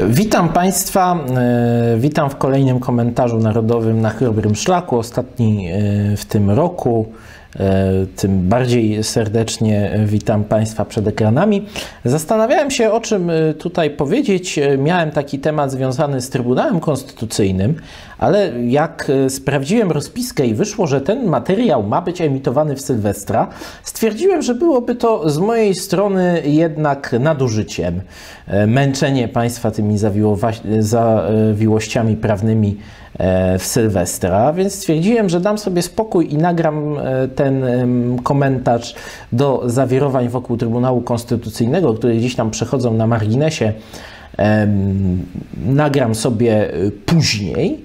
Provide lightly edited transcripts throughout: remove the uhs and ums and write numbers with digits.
Witam Państwa, witam w kolejnym komentarzu narodowym na chrobrym szlaku, ostatni w tym roku. Tym bardziej serdecznie witam Państwa przed ekranami. Zastanawiałem się, o czym tutaj powiedzieć. Miałem taki temat związany z Trybunałem Konstytucyjnym, ale jak sprawdziłem rozpiskę i wyszło, że ten materiał ma być emitowany w Sylwestra, stwierdziłem, że byłoby to z mojej strony jednak nadużyciem. Męczenie Państwa tymi zawiłościami prawnymi w Sylwestra, więc stwierdziłem, że dam sobie spokój i nagram ten komentarz do zawirowań wokół Trybunału Konstytucyjnego, które gdzieś tam przechodzą na marginesie. Nagram sobie później,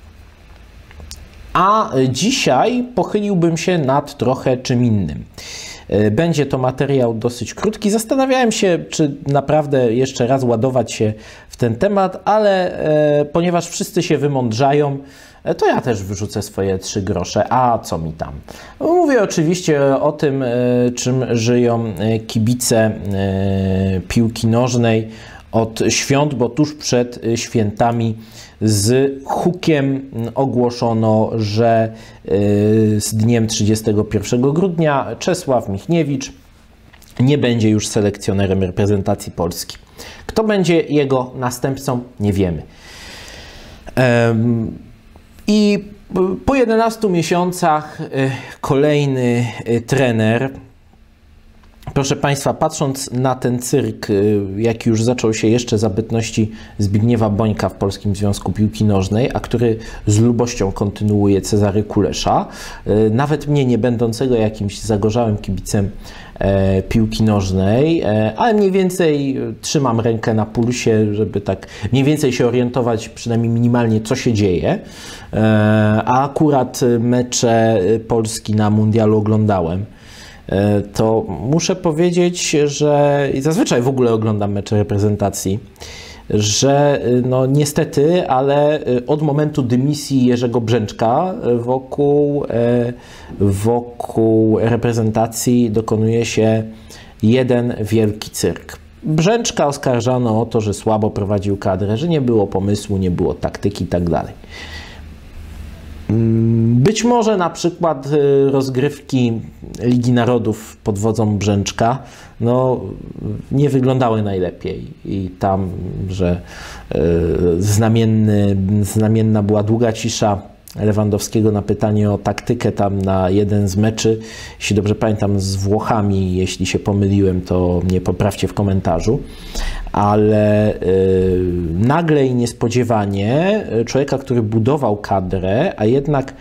a dzisiaj pochyliłbym się nad trochę czym innym. Będzie to materiał dosyć krótki. Zastanawiałem się, czy naprawdę jeszcze raz ładować się w ten temat, ale ponieważ wszyscy się wymądrzają, to ja też wyrzucę swoje 3 grosze. A co mi tam? Mówię oczywiście o tym, czym żyją kibice piłki nożnej od świąt, bo tuż przed świętami z hukiem ogłoszono, że z dniem 31 grudnia Czesław Michniewicz nie będzie już selekcjonerem reprezentacji Polski. Kto będzie jego następcą, nie wiemy. I po 11 miesiącach kolejny trener. Proszę Państwa, patrząc na ten cyrk, jaki już zaczął się jeszcze za bytności Zbigniewa Bońka w Polskim Związku Piłki Nożnej, a który z lubością kontynuuje Cezary Kulesza, nawet mnie, nie będącego jakimś zagorzałym kibicem piłki nożnej, ale mniej więcej trzymam rękę na pulsie, żeby tak mniej więcej się orientować przynajmniej minimalnie, co się dzieje, a akurat mecze Polski na mundialu oglądałem. To muszę powiedzieć, że zazwyczaj w ogóle oglądam mecze reprezentacji, że no niestety, ale od momentu dymisji Jerzego Brzęczka wokół reprezentacji dokonuje się jeden wielki cyrk. Brzęczka oskarżano o to, że słabo prowadził kadrę, że nie było pomysłu, nie było taktyki i tak dalej. Być może na przykład rozgrywki Ligi Narodów pod wodzą Brzęczka nie wyglądały najlepiej i tam, że znamienna była długa cisza Lewandowskiego na pytanie o taktykę tam na jeden z meczy, jeśli dobrze pamiętam, z Włochami. Jeśli się pomyliłem, to mnie poprawcie w komentarzu. Ale nagle i niespodziewanie człowieka, który budował kadrę, a jednak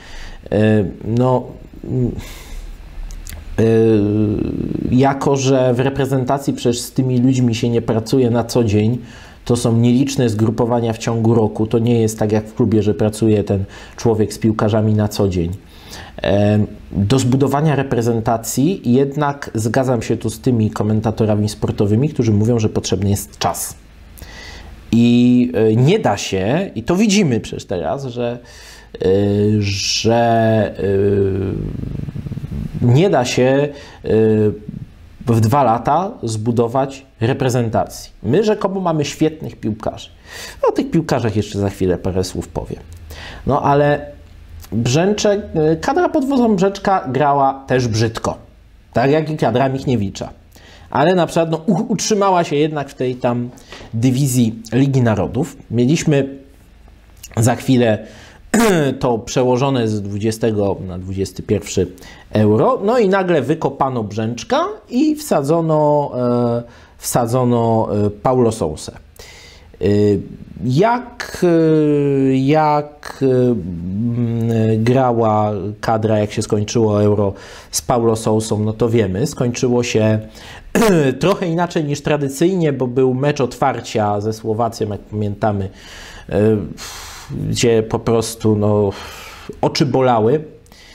jako że w reprezentacji przecież z tymi ludźmi się nie pracuje na co dzień, to są nieliczne zgrupowania w ciągu roku, to nie jest tak jak w klubie, że pracuje ten człowiek z piłkarzami na co dzień. Do zbudowania reprezentacji jednak zgadzam się tu z tymi komentatorami sportowymi, którzy mówią, że potrzebny jest czas. I nie da się, i to widzimy przecież teraz, że nie da się w 2 lata zbudować reprezentacji. My rzekomo mamy świetnych piłkarzy. O tych piłkarzach jeszcze za chwilę parę słów powiem. No ale kadra pod wodzą Brzęczka grała też brzydko. Tak jak i kadra Michniewicza. Ale na przykład utrzymała się jednak w tej tam dywizji Ligi Narodów. Mieliśmy za chwilę to przełożone z 20 na 21 euro. No i nagle wykopano Brzęczka i wsadzono Paulo Sousę. Jak grała kadra, jak się skończyło Euro z Paulo Sousą, no to wiemy. Skończyło się trochę inaczej niż tradycyjnie, bo był mecz otwarcia ze Słowacją, jak pamiętamy, gdzie po prostu oczy bolały.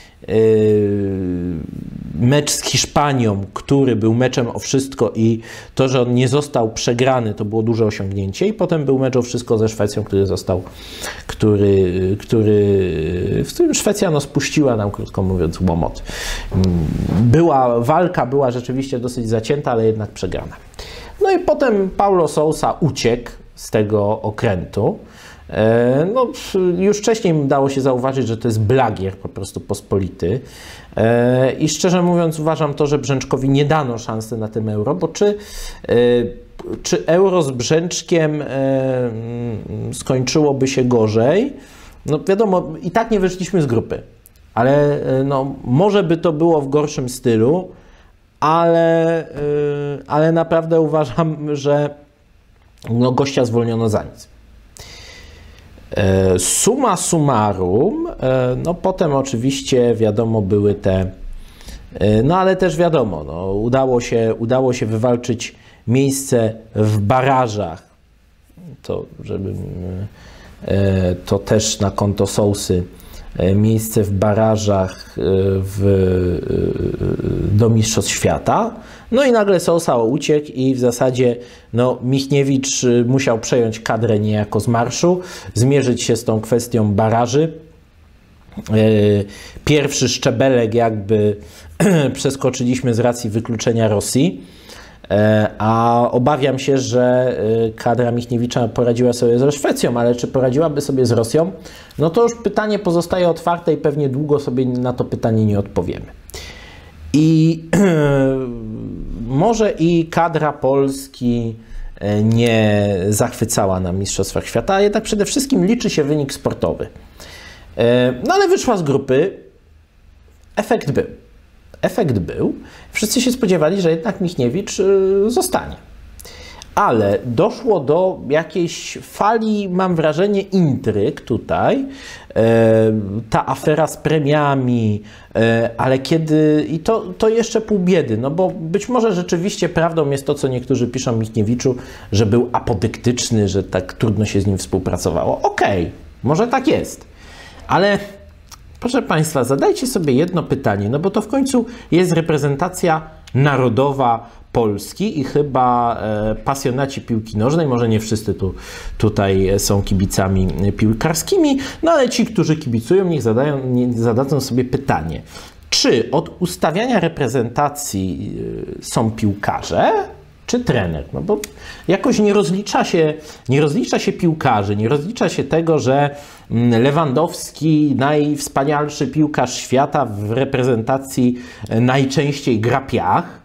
Mecz z Hiszpanią, który był meczem o wszystko i to, że on nie został przegrany, to było duże osiągnięcie. I potem był mecz o wszystko ze Szwecją, w którym Szwecja spuściła nam, krótko mówiąc, łomot. Walka była rzeczywiście dosyć zacięta, ale jednak przegrana. No i potem Paulo Sousa uciekł z tego okrętu. No, już wcześniej dało się zauważyć, że to jest blagier po prostu pospolity. I szczerze mówiąc uważam to, że Brzęczkowi nie dano szansy na tym Euro, bo czy Euro z Brzęczkiem skończyłoby się gorzej? No wiadomo, i tak nie wyszliśmy z grupy, ale no, może by to było w gorszym stylu, ale naprawdę uważam, że no, gościa zwolniono za nic. Summa summarum, no potem oczywiście wiadomo były te, no ale też wiadomo, no, udało się wywalczyć miejsce w barażach, to żeby to też na konto Sousy, miejsce w barażach do Mistrzostw Świata. No i nagle Sousa uciekł i w zasadzie no, Michniewicz musiał przejąć kadrę niejako z marszu, zmierzyć się z tą kwestią baraży. Pierwszy szczebelek jakby przeskoczyliśmy z racji wykluczenia Rosji, a obawiam się, że kadra Michniewicza poradziła sobie ze Szwecją, ale czy poradziłaby sobie z Rosją? No to już pytanie pozostaje otwarte i pewnie długo sobie na to pytanie nie odpowiemy. I może i kadra Polski nie zachwycała na Mistrzostwach Świata, a jednak przede wszystkim liczy się wynik sportowy. No ale wyszła z grupy, efekt był. Efekt był. Wszyscy się spodziewali, że jednak Michniewicz zostanie. Ale doszło do jakiejś fali, mam wrażenie, intryg tutaj. Ta afera z premiami, ale kiedy... I to jeszcze pół biedy, no bo być może rzeczywiście prawdą jest to, co niektórzy piszą Michniewiczu, że był apodyktyczny, że tak trudno się z nim współpracowało. Okej, może tak jest. Ale proszę Państwa, zadajcie sobie jedno pytanie, no bo to w końcu jest reprezentacja narodowa Polski i chyba pasjonaci piłki nożnej, może nie wszyscy tutaj są kibicami piłkarskimi, no ale ci, którzy kibicują, niech zadadzą sobie pytanie, czy od ustawiania reprezentacji są piłkarze, czy trener? No bo jakoś nie rozlicza się piłkarzy, nie rozlicza się tego, że Lewandowski, najwspanialszy piłkarz świata w reprezentacji najczęściej gra piach.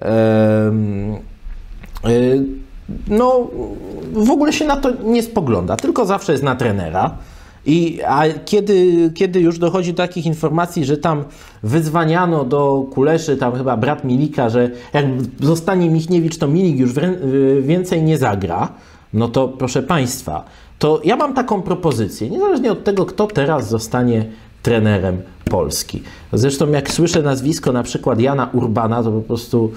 No w ogóle się na to nie spogląda, tylko zawsze jest na trenera. A kiedy już dochodzi do takich informacji, że tam wyzwaniano do Kuleszy, tam chyba brat Milika, że jak zostanie Michniewicz, to Milik już więcej nie zagra, no to proszę Państwa, to ja mam taką propozycję, niezależnie od tego, kto teraz zostanie trenerem Polski. Zresztą jak słyszę nazwisko na przykład Jana Urbana, to po prostu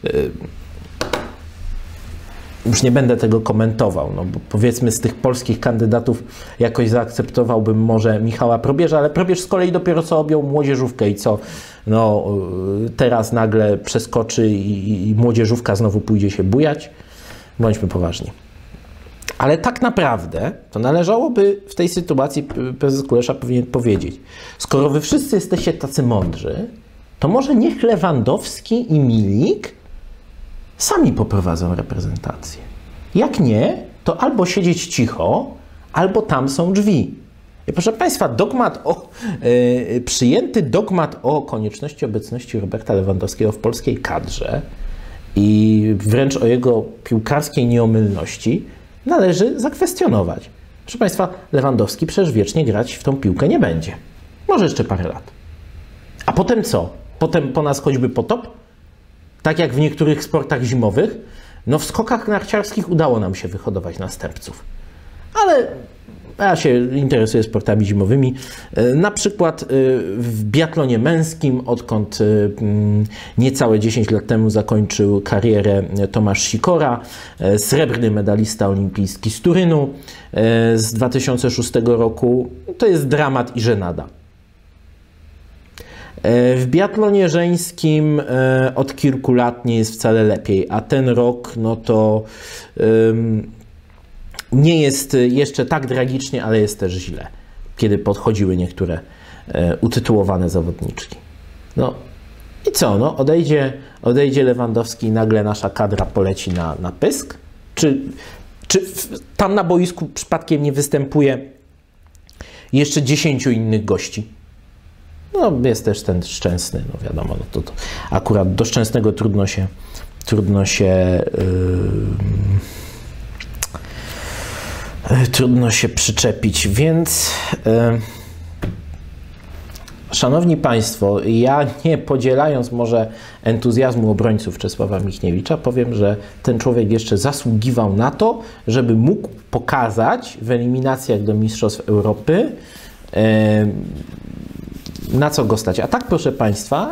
już nie będę tego komentował, no bo powiedzmy z tych polskich kandydatów jakoś zaakceptowałbym może Michała Probierza, ale Probierz z kolei dopiero co objął młodzieżówkę i co, no teraz nagle przeskoczy i młodzieżówka znowu pójdzie się bujać. Bądźmy poważni. Ale tak naprawdę to należałoby w tej sytuacji, prezes Kulesza powinien powiedzieć, skoro wy wszyscy jesteście tacy mądrzy, to może niech Lewandowski i Milik sami poprowadzą reprezentację. Jak nie, to albo siedzieć cicho, albo tam są drzwi. I proszę Państwa, przyjęty dogmat o konieczności obecności Roberta Lewandowskiego w polskiej kadrze i wręcz o jego piłkarskiej nieomylności należy zakwestionować. Proszę Państwa, Lewandowski przecież wiecznie grać w tą piłkę nie będzie. Może jeszcze parę lat. A potem co? Potem po nas choćby potop? Tak jak w niektórych sportach zimowych, no w skokach narciarskich udało nam się wyhodować następców. Ale ja się interesuję sportami zimowymi. Na przykład w biatlonie męskim, odkąd niecałe 10 lat temu zakończył karierę Tomasz Sikora, srebrny medalista olimpijski z Turynu z 2006 roku. To jest dramat i żenada. W biatlonie żeńskim od kilku lat nie jest wcale lepiej, a ten rok no to nie jest jeszcze tak tragicznie, ale jest też źle, kiedy podchodziły niektóre utytułowane zawodniczki. No i co? No, odejdzie Lewandowski i nagle nasza kadra poleci na pysk? Czy tam na boisku przypadkiem nie występuje jeszcze 10 innych gości? No, jest też ten Szczęsny, no wiadomo, no to akurat do Szczęsnego trudno się przyczepić, więc szanowni Państwo, ja nie podzielając może entuzjazmu obrońców Czesława Michniewicza, powiem, że ten człowiek jeszcze zasługiwał na to, żeby mógł pokazać w eliminacjach do Mistrzostw Europy, na co go stać. A tak, proszę Państwa,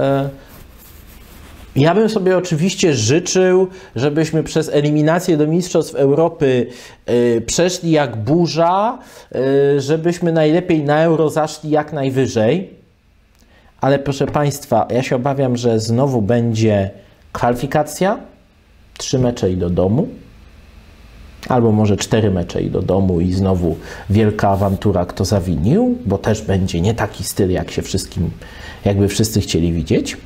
ja bym sobie oczywiście życzył, żebyśmy przez eliminację do Mistrzostw Europy przeszli jak burza, żebyśmy najlepiej na Euro zaszli jak najwyżej. Ale proszę Państwa, ja się obawiam, że znowu będzie kwalifikacja, 3 mecze i do domu, albo może 4 mecze i do domu i znowu wielka awantura, kto zawinił, bo też będzie nie taki styl, jak się jakby wszyscy chcieli widzieć.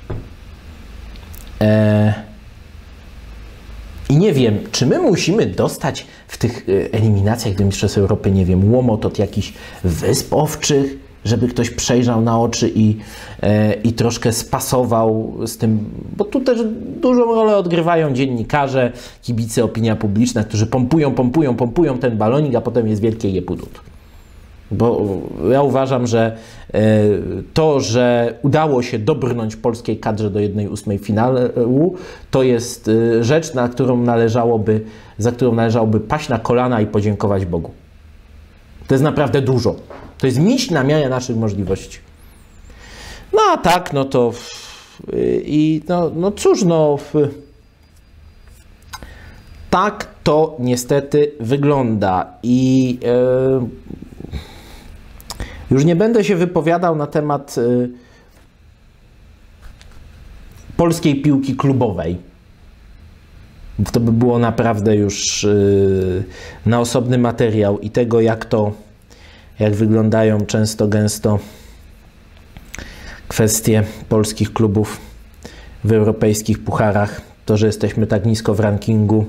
I nie wiem, czy my musimy dostać w tych eliminacjach do Mistrzostw Europy, nie wiem, łomot od jakichś wysp owczych, żeby ktoś przejrzał na oczy i troszkę spasował z tym, bo tu też dużą rolę odgrywają dziennikarze, kibice, opinia publiczna, którzy pompują ten balonik, a potem jest wielkie jepudut. Bo ja uważam, że to, że udało się dobrnąć polskiej kadrze do 1/8 finału, to jest rzecz, za którą należałoby paść na kolana i podziękować Bogu. To jest naprawdę dużo. To jest miś na miarę naszych możliwości. No a tak, no to no cóż, no tak to niestety wygląda i już nie będę się wypowiadał na temat polskiej piłki klubowej. To by było naprawdę już na osobny materiał i tego, jak wyglądają często, gęsto kwestie polskich klubów w europejskich pucharach. To, że jesteśmy tak nisko w rankingu,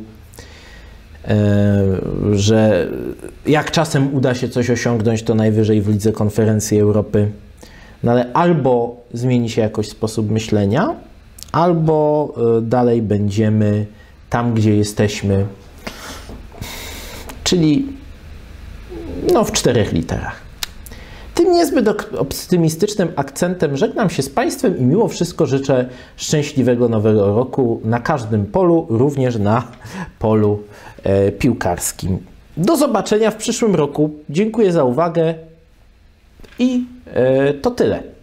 że jak czasem uda się coś osiągnąć, to najwyżej w Lidze Konferencji Europy. No ale albo zmieni się jakoś sposób myślenia, albo dalej będziemy tam, gdzie jesteśmy, czyli no w 4 literach. Tym niezbyt optymistycznym akcentem żegnam się z Państwem i mimo wszystko życzę szczęśliwego nowego roku na każdym polu, również na polu piłkarskim. Do zobaczenia w przyszłym roku. Dziękuję za uwagę i to tyle.